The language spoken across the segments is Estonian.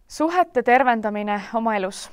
Suhete tervendamine oma elus.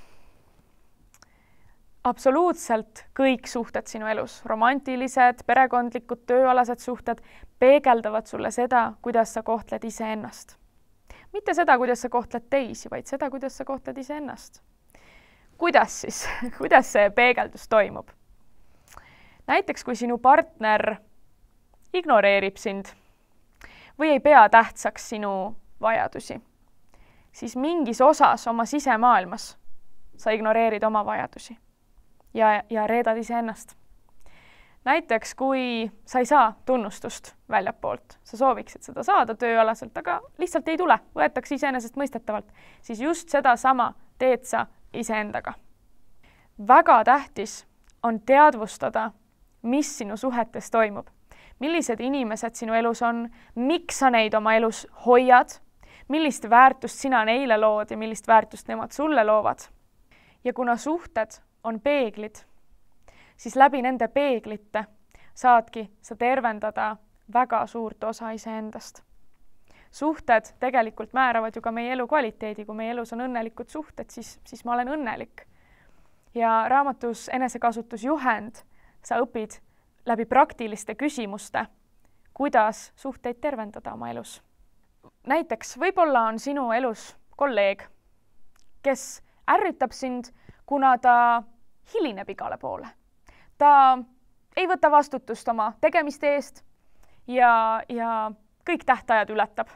Absoluutselt kõik suhted sinu elus, romantilised, perekondlikud, tööalased suhted, peegeldavad sulle seda, kuidas sa kohtled iseennast. Mitte seda, kuidas sa kohtled teisi, vaid seda, kuidas sa kohtled iseennast. Kuidas siis? Kuidas see peegeldus toimub? Näiteks, kui sinu partner ignoreerib sind või ei pea tähtsaks sinu vajadusi, siis mingis osas oma sisemaailmas sa ignoreerid oma vajadusi ja reedad iseennast. Näiteks, kui sa ei saa tunnustust väljapoolt, sa sooviksid seda saada tööalaselt, aga lihtsalt ei tule, võetakse iseenesestmõistetavalt, siis just sedasama teed sa iseendaga. Väga tähtis on teadvustada, mis sinu suhetes toimub, millised inimesed sinu elus on, miks sa neid oma elus hoiad, millist väärtust sina neile lood ja millist väärtust nemad sulle loovad. Ja kuna suhted on peeglid, siis läbi nende peeglite saadki sa tervendada väga suurt osa iseendast. Suhted tegelikult määravad ju ka meie elu kvaliteedi. Kui meie elus on õnnelikud suhted, siis ma olen õnnelik. Ja raamatus enesekasutusjuhend sa õpid läbi praktiliste küsimuste, kuidas suhteid tervendada oma elus. Näiteks võib-olla on sinu elus kolleeg, kes ärritab sind, kuna ta hilineb igale poole. Ta ei võta vastutust oma tegemiste eest ja kõik tähtajad ületab.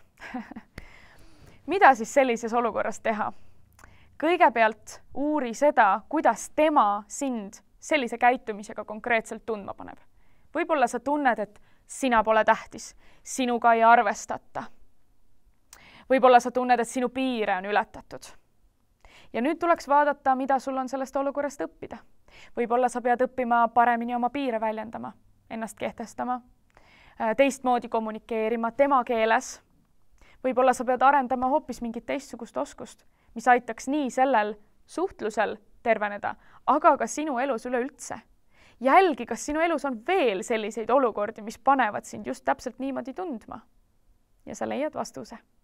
Mida siis sellises olukorras teha? Kõigepealt uuri seda, kuidas tema sind sellise käitumisega konkreetselt tundma paneb. Võib-olla sa tunned, et sina pole tähtis, sinuga ei arvestata. Võib-olla sa tunned, et sinu piire on ületatud. Ja nüüd tuleks vaadata, mida sul on sellest olukorrast õppida. Võib-olla sa pead õppima paremini oma piire väljendama, ennast kehtestama, teistmoodi kommunikeerima tema keeles. Võib-olla sa pead arendama hoopis mingit teistsugust oskust, mis aitaks nii sellel suhtlusel terveneda, aga ka sinu elus üleüldse. Jälgi, kas sinu elus on veel selliseid olukordi, mis panevad sind just täpselt niimoodi tundma. Ja sa leiad vastuse.